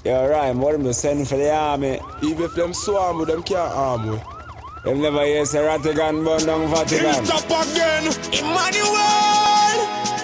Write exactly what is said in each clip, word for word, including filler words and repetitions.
Yo, Ryan, what them send for the army? Even if them swarm with them can't harm we. Them never hear say Rattigan burn down Vatican. Hilltop again, Emmanuel.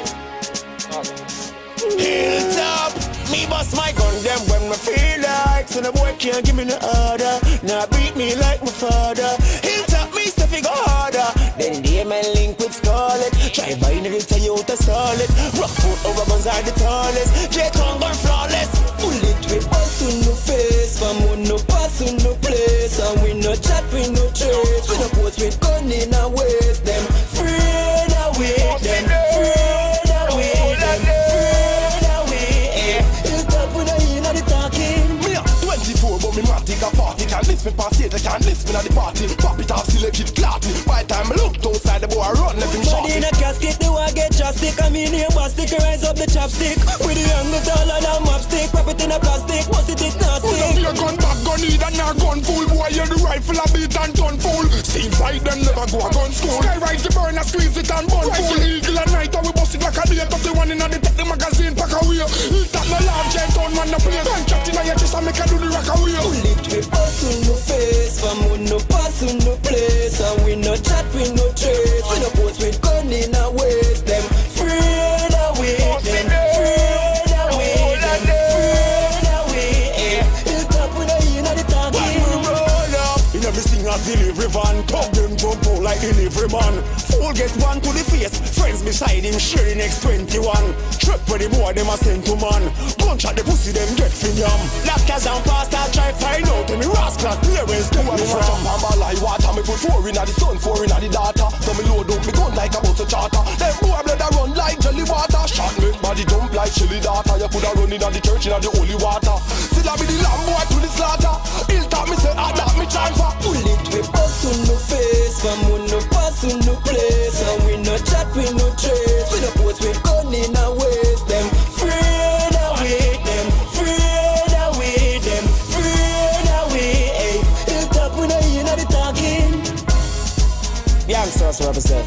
Hilltop. Me bust my gun them when me feel like. So the boy can't give me no order. Now beat me like my father. Hilltop me stuff it go harder. Then the man link with Scarlet. Try binary Toyota solid. Rock foot over guns are the tallest. J-Con gun flawless. Bullet we pass on no face. From one no pass on no place. And we no chat, we no trace. We no post with gun in our waist. Them afraid away. Them afraid away. Them afraid away. Hilltop we no in the talking. Me a twenty-four but me matic a forty. Can't list me past it, I can't list me at the party. Pop it off, select it, clot me. By the time I look outside the boy I run, let him shot Body in a casket, they want get chopstick. I mean here bastic, rise up the chopstick. With the angle taller than mopstick. Wrap it in a plastic, once it is nasty. Put up your gun back, gun need and not gun fool. Boy, you're the rifle a beat and done fool. Seems like them never go a gun school. Sky rise the burn, I squeeze it and bun fool. Eagle at night, and we bust it like a day. But the one in the top the magazine, pack away. That no large jet on man, the play. Gun shot in your chest and make a do the rock away. Bullet we pass on no face. From one no pass on no place. And we no chat, we no trace. We no post with gun in our waist. Them afraid away. Them afraid away. Them afraid away. Hilltop we no in the talking. When we roll up in every single delivery van, talk them jump out like delivery man. Fool get one to the face, friends beside him share the next twenty-one. Trip where the boy them a send to man. Gunshot the pussy them get fin yam. Lockers and pasta try find out to me rascal clearance to where me from. Jump on my light water, me put four in the sun, four in the data. So me load up me gun like a bus of charter. Them boy blood a run like jelly water. Shot me body jump like chili data. You coulda run in the church in the holy water. Still I be the lamb boy to the slaughter. Hilltop me say I that me transfer. Bullet we pass on no face. From one no pass on no place. And we no chat, we no trace. We no post with gun in our waist. Them afraid away. Them afraid away. Them afraid away. Hilltop we no in the talking. Youngsters represent.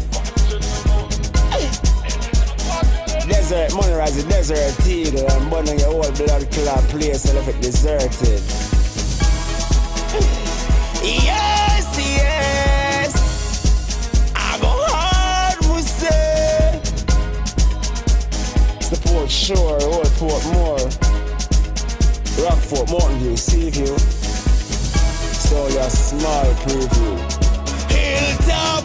Desert, money rise the desert eagle. And burning your whole blood clot place and if it deserted. Yes, yes. I go hard, we say. Support Shore, Old Port Moore, Rockfort, Mountain View, Seaview. So your small preview. Hilltop.